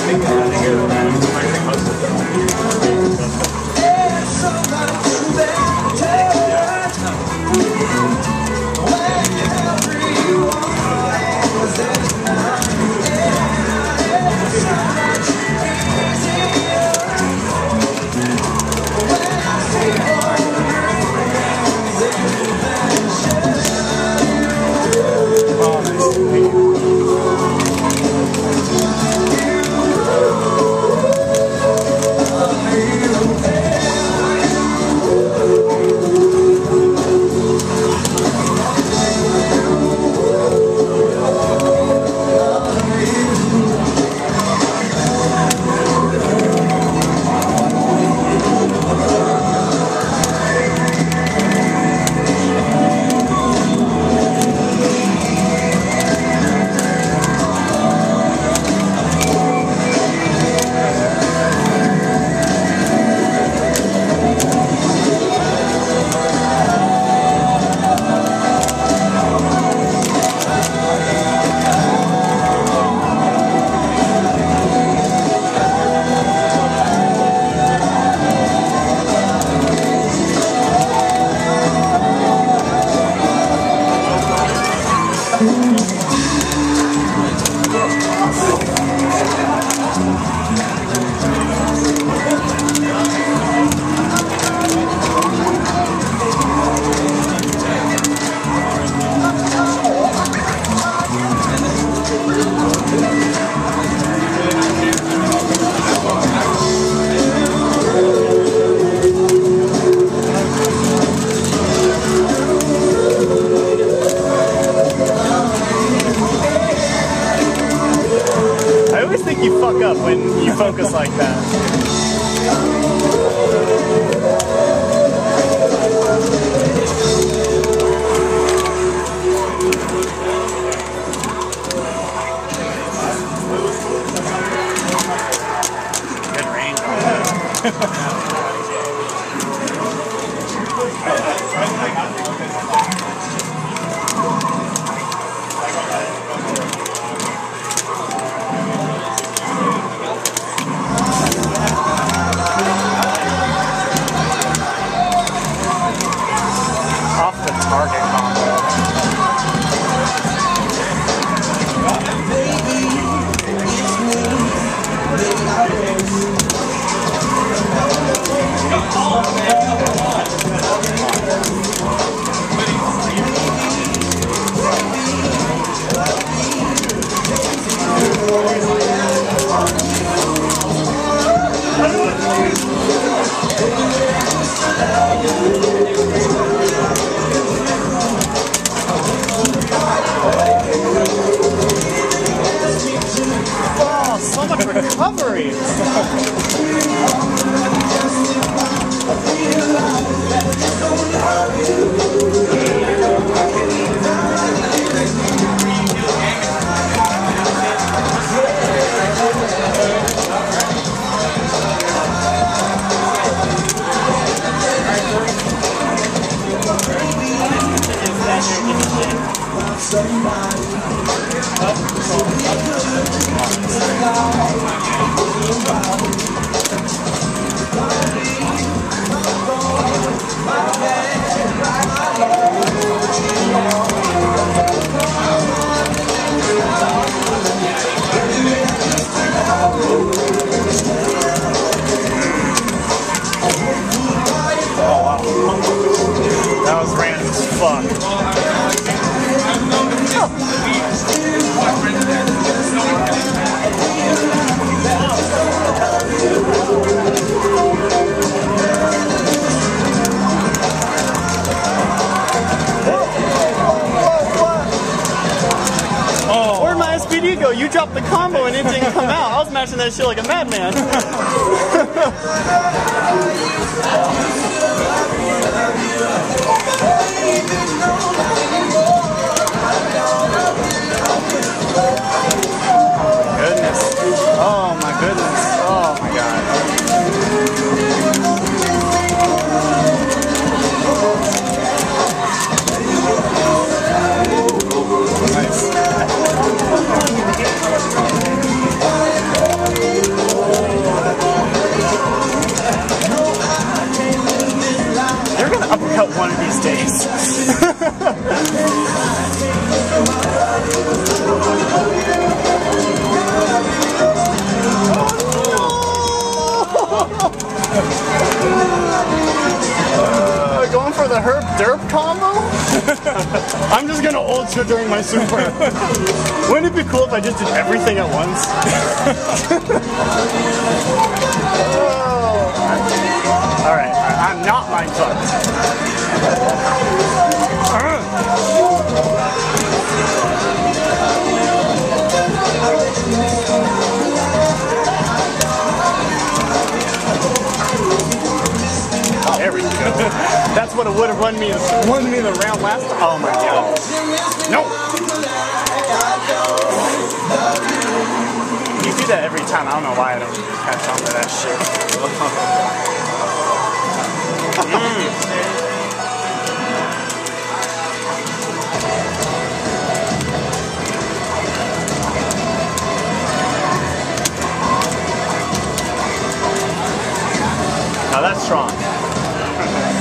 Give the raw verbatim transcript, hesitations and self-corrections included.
Focus like that. Good range on that. Recovery. That was random as fuck. Oh. Where'd my S P D go? You dropped the combo and it didn't come out. I was matching that shit like a madman. Goodness. Oh my goodness. Oh my god. Nice. derp combo? I'm just gonna ultra during my super. Wouldn't it be cool if I just did everything at once? Oh. Alright, I'm not mind fucked. There we go. That's what it would have run me won me the round last time. Oh my god. No! You do that every time. I don't know why I don't catch on to that shit. mm. Now that's strong.